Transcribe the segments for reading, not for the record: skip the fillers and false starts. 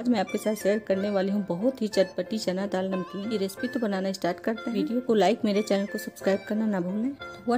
आज मैं आपके साथ शेयर करने वाली हूँ बहुत ही चटपटी चना दाल नमकीन की रेसिपी। तो बनाना स्टार्ट करते हैं। वीडियो को लाइक, मेरे चैनल को सब्सक्राइब करना ना भूलें।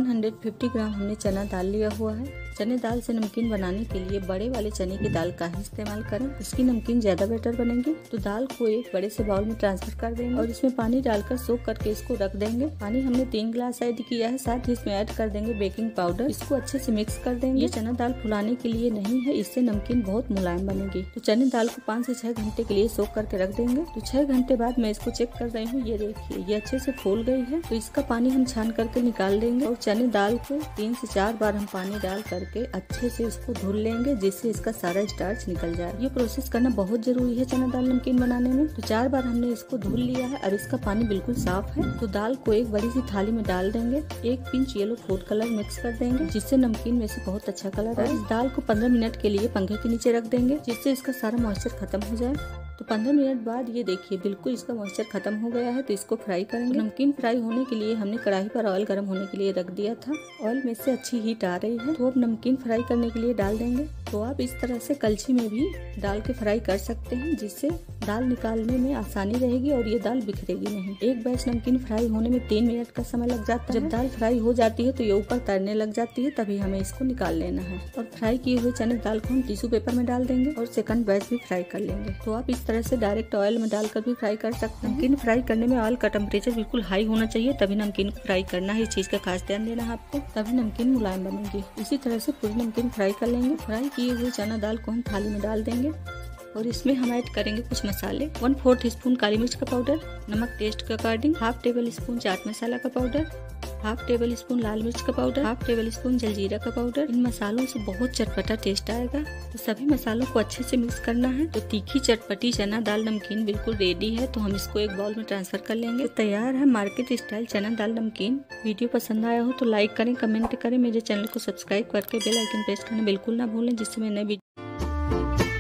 150 ग्राम हमने चना दाल लिया हुआ है। चने दाल से नमकीन बनाने के लिए बड़े वाले चने की दाल का ही इस्तेमाल करें, इसकी नमकीन ज्यादा बेटर बनेगी। तो दाल को एक बड़े से बाउल में ट्रांसफर कर देंगे और इसमें पानी डालकर सोख करके इसको रख देंगे। पानी हमने 3 गिलास ऐड किया है, साथ ही इसमें ऐड कर देंगे बेकिंग पाउडर। इसको अच्छे से मिक्स कर देंगे। ये चना दाल फुलाने के लिए नहीं है, इससे नमकीन बहुत मुलायम बनेगी। तो चने दाल को 5 से 6 घंटे के लिए सोख करके रख देंगे। तो 6 घंटे बाद मैं इसको चेक कर रही हूँ। ये देखिए, ये अच्छे से फूल गई है। तो इसका पानी हम छान करके निकाल देंगे और चने दाल को 3 से 4 बार हम पानी डाल करके अच्छे से इसको धुल लेंगे, जिससे इसका सारा स्टार्च निकल जाए। ये प्रोसेस करना बहुत जरूरी है चना दाल नमकीन बनाने में। तो 4 बार हमने इसको धुल लिया है। अब इसका पानी बिल्कुल साफ है। तो दाल को एक बड़ी सी थाली में डाल देंगे। 1 pinch yellow food colour mix कर देंगे, जिससे नमकीन में से बहुत अच्छा कलर आए। इस दाल को 15 मिनट के लिए पंखे के नीचे रख देंगे, जिससे इसका सारा मॉइस्चर खत्म हो जाए। तो 15 मिनट बाद ये देखिए, बिल्कुल इसका मॉइस्चर खत्म हो गया है। तो इसको फ्राई करेंगे। नमकीन फ्राई होने के लिए हमने कढ़ाई पर ऑयल गर्म होने के लिए रख दिया था। ऑयल में से अच्छी हीट आ रही है। तो अब नमकीन फ्राई करने के लिए डाल देंगे। तो आप इस तरह से कलछी में भी डाल के फ्राई कर सकते हैं, जिससे दाल निकालने में आसानी रहेगी और ये दाल बिखरेगी नहीं। एक बैच नमकीन फ्राई होने में 3 मिनट का समय लग जाता है। जब दाल फ्राई हो जाती है तो ये ऊपर तैरने लग जाती है, तभी हमें इसको निकाल लेना है। और फ्राई किए हुए चने दाल को हम टिश्यू पेपर में डाल देंगे और सेकंड बैच भी फ्राई कर लेंगे। तो आप इस तरह से डायरेक्ट ऑयल में डालकर भी फ्राई कर सकते हैं। नमकीन फ्राई करने में ऑयल का टेम्परेचर बिल्कुल हाई होना चाहिए, तभी नमकीन को फ्राई करना है। इस चीज का खास ध्यान देना है आपको, तभी नमकीन मुलायम बनेगी। इसी तरह से पूरी नमकीन फ्राई कर लेंगे। फ्राई किए हुए चना दाल को हम थाली में डाल देंगे और इसमें हम ऐड करेंगे कुछ मसाले। 1/4 टीस्पून काली मिर्च का पाउडर, नमक टेस्ट के according, 1/2 tablespoon chaat masala का पाउडर, 1/2 टेबल स्पून लाल मिर्च का पाउडर, 1/2 टेबल स्पून जलजीरा का पाउडर। इन मसालों से बहुत चटपटा टेस्ट आएगा। तो सभी मसालों को अच्छे से मिक्स करना है। तो तीखी चटपटी चना दाल नमकीन बिल्कुल रेडी है। तो हम इसको एक बाउल में ट्रांसफर कर लेंगे। तो तैयार है मार्केट स्टाइल चना दाल नमकीन। वीडियो पसंद आया हो तो लाइक करें, कमेंट करें। मेरे चैनल को सब्सक्राइब करके बेल आइकन प्रेस करना बिल्कुल ना भूलें, जिससे मैं नई